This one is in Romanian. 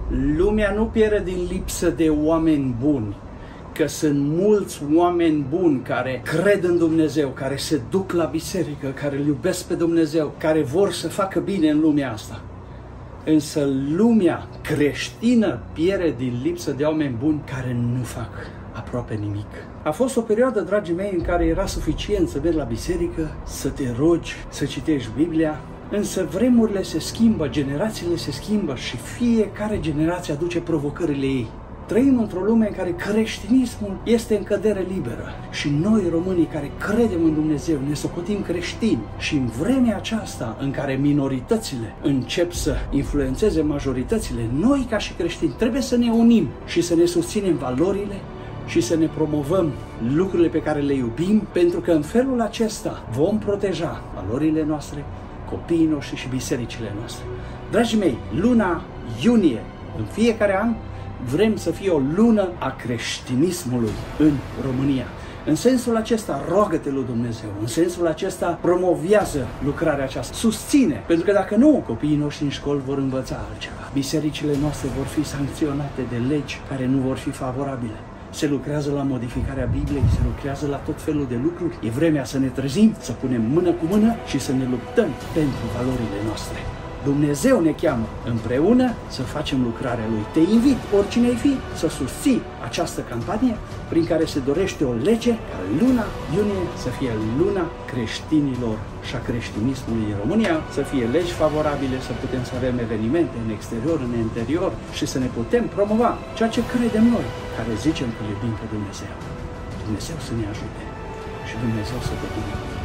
Lumea nu pierde din lipsă de oameni buni, că sunt mulți oameni buni care cred în Dumnezeu, care se duc la biserică, care îl iubesc pe Dumnezeu, care vor să facă bine în lumea asta. Însă lumea creștină pierde din lipsă de oameni buni care nu fac aproape nimic. A fost o perioadă, dragii mei, în care era suficient să mergi la biserică, să te rogi, să citești Biblia, însă vremurile se schimbă, generațiile se schimbă și fiecare generație aduce provocările ei. Trăim într-o lume în care creștinismul este în cădere liberă și noi, românii care credem în Dumnezeu, ne socotim creștini și în vremea aceasta în care minoritățile încep să influențeze majoritățile, noi ca și creștini trebuie să ne unim și să ne susținem valorile și să ne promovăm lucrurile pe care le iubim, pentru că în felul acesta vom proteja valorile noastre, copiii noștri și bisericile noastre. Dragii mei, luna iunie în fiecare an vrem să fie o lună a creștinismului în România. În sensul acesta, roagă-te lui Dumnezeu. În sensul acesta, promovează lucrarea aceasta. Susține. Pentru că dacă nu, copiii noștri în școli vor învăța altceva. Bisericile noastre vor fi sancționate de legi care nu vor fi favorabile. Se lucrează la modificarea Bibliei, se lucrează la tot felul de lucruri. E vremea să ne trezim, să punem mână cu mână și să ne luptăm pentru valorile noastre. Dumnezeu ne cheamă împreună să facem lucrarea Lui. Te invit, oricine ai fi, să susții această campanie prin care se dorește o lege ca luna iunie să fie luna creștinilor și a creștinismului în România, să fie legi favorabile, să putem să avem evenimente în exterior, în interior și să ne putem promova ceea ce credem noi, care zicem că iubim pe Dumnezeu. Dumnezeu să ne ajute și Dumnezeu să te binecuvânteze.